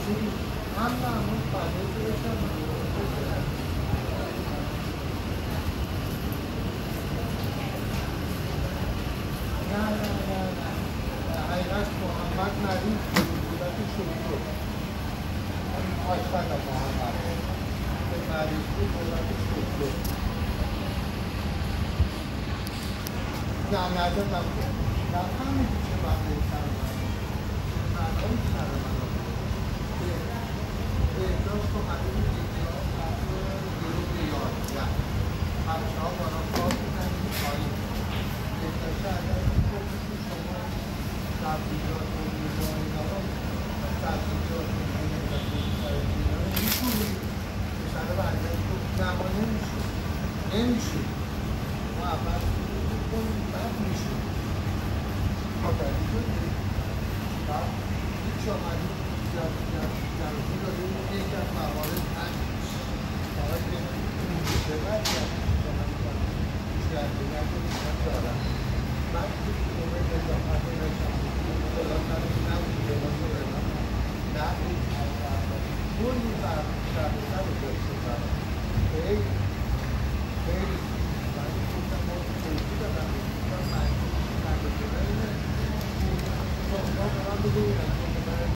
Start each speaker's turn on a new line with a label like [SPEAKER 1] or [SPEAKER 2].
[SPEAKER 1] هم معمول فضای بشم نه حقیقت محمد مریض بودت شکر آشفت محمد به مریض بود بودت شکر نه ندادم در همین چه بقیه سرمان مردم سرمان بهداشت و همین دیگران گروه یازده بچه ها برای کار بودن این پایین بهداشت اگر بکنید شما سبزیجات و میزانی دارم سبزیجات و میزانی میشونید بسره برگرد تو نما نمیشون ما اول بکنیم بعد میشون متوجه شدید بعد هیچ آمدید جلوی داریم یکی از موارد همیش فقط که شبت بیشتر نکنید دارم بعد که موقع نجاحت نشم خدا نرسیم